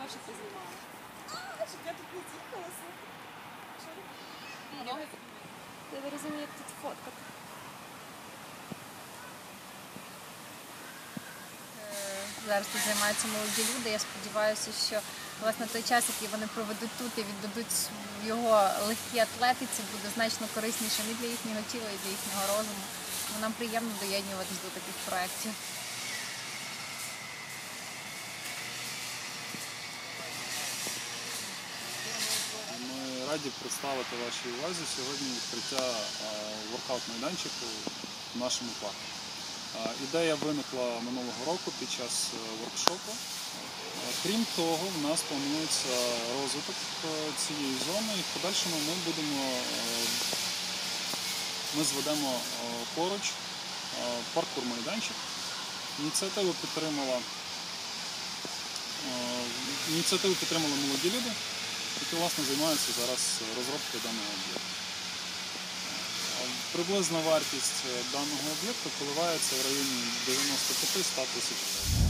щоб ти знімала. Щоб я тут не з'їхалася. Я не розумію, як тут фоткати. Зараз тут займаються молоді люди. Я сподіваюся, що власне той час, який вони проведуть тут і віддадуть його легкій атлетиці, буде значно кориснішим і для їхнього тіла, і для їхнього розуму. Нам приємно доєднуватись до таких проєктів. Ми раді представити вашій увазі сьогодні відкриття воркаут-майданчику в нашому парку. Ідея виникла минулого року під час воркшопу. Крім того, в нас планується розвиток цієї зони і в подальшому ми зведемо поруч паркур-майданчик. Ініціативу підтримали молоді люди, які власне займаються зараз розробкою даного об'єкту. Приблизна вартість даного об'єкту коливається в районі 95-100 тисяч гривень.